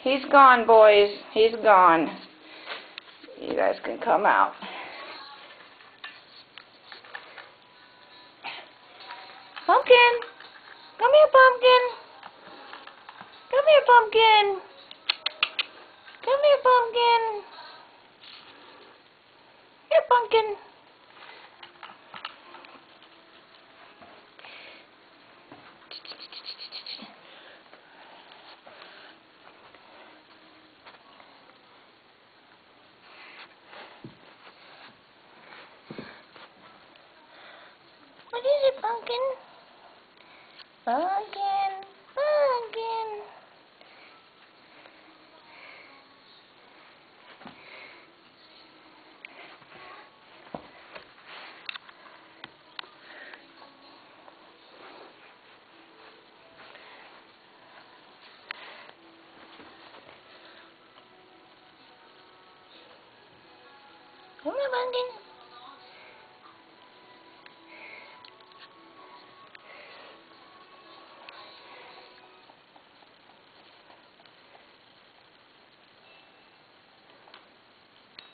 He's gone, boys. He's gone. You guys can come out. Pumpkin! Come here, Pumpkin! Come here, Pumpkin! Come here, Pumpkin! Here, Pumpkin! What is it, Pumpkin? Pumpkin, Pumpkin. Come here, Pumpkin.